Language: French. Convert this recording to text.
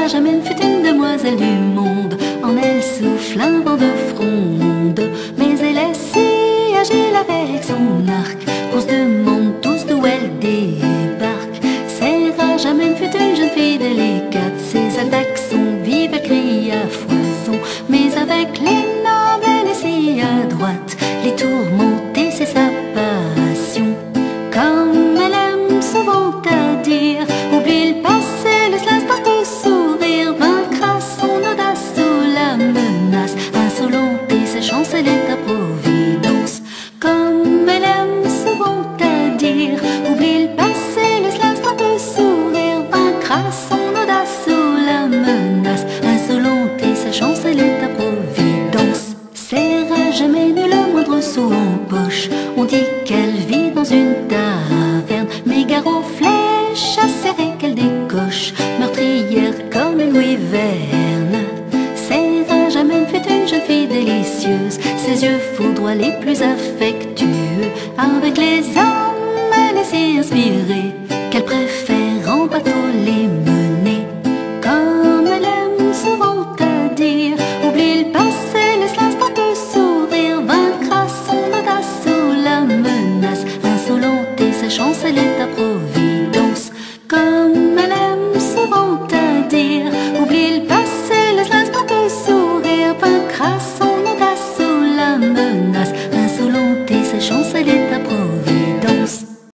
Rajamène fut une demoiselle du monde. En elle souffle un vent de fronde, mais elle est si agile avec son arc qu'on se demande tous d'où elle débarque. C'est Rajamène fut une jeune fille délicate. Ses attaques sont vives, elle crie à foison, mais avec les nobles elle est si adroite. Les tourmenter c'est sa passion. Comme elle aime souvent à dire, oublie le passé, laisse l'instant te sourire. Vaincra son audace sous la menace. Insolente et ses chances, elle est ta providence. Comme elle aime souvent à dire, oublie le passé, laisse l'instant te sourire. Vaincra son audace sous la menace. Insolente et sa chance, elle est ta providence. Serra jamais nul le moindre sou en poche. On dit qu'elle vit dans une taverne, mais gare aux flèches acérées qu'elle décoche. Meurtrière comme Louis Verne. Serra jamais fut une jeune fille délicieuse. Ses yeux foudroient les plus affectueux. Avec les hommes, elle est si inspirée qu'elle préfère en bateau les